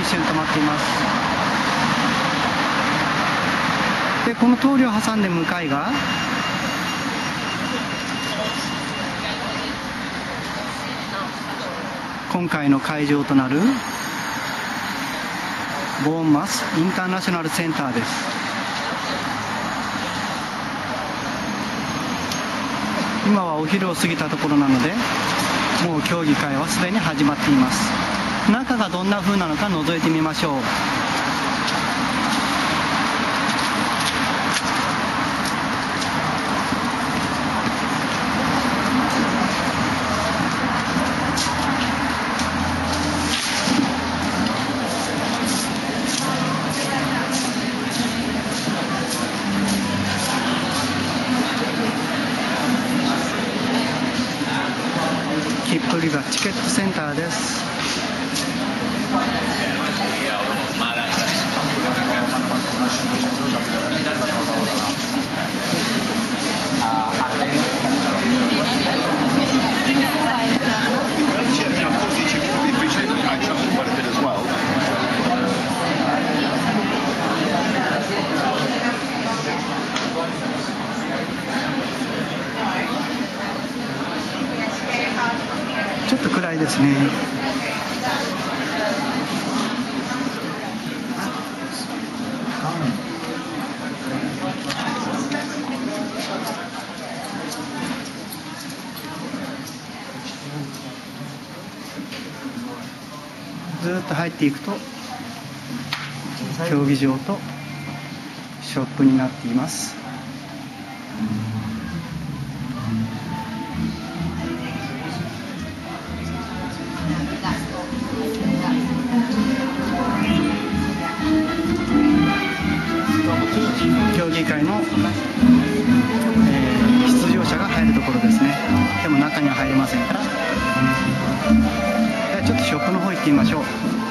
一緒に止まっています。でこの通りを挟んで向かいが今回の会場となるボーンマスインターナショナルセンターです。今はお昼を過ぎたところなので、もう競技会はすでに始まっています。中がどんな風なのか覗いてみましょう。切符売り場チケットセンターです。ちょっと暗いですね。ずっと入っていくと競技場とショップになっています。競技会の、出場者が入るところですね。でも中には入れませんから、ではちょっとショップの方行ってみましょう。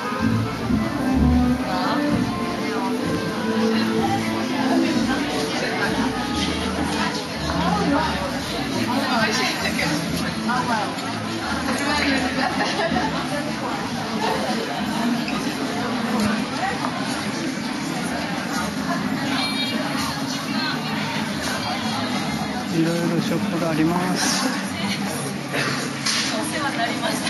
いろいろショップがあります。 お世話になりました。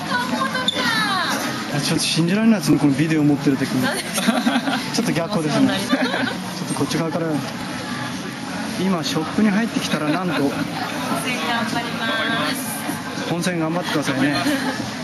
ちょっと信じられないですね、このビデオ持ってる時に。ちょっと逆光ですね。ちょっとこっち側から今ショップに入ってきたら、なんと本戦頑張ります。 本戦頑張ってくださいね。